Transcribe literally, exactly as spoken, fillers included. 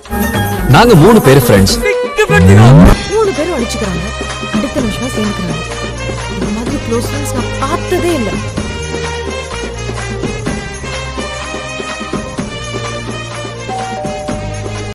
நாங்க மூணு பேர் ஃப்ரெண்ட்ஸ். மூணு பேரும் அடிச்சுக்கிறாங்க, அடுத்த நிமிஷமா சேர்ந்துக்கிறாங்க. இந்த மாதிரி க்ளோஸ் ஃப்ரெண்ட்ஸ் நான் பார்த்ததே இல்லை.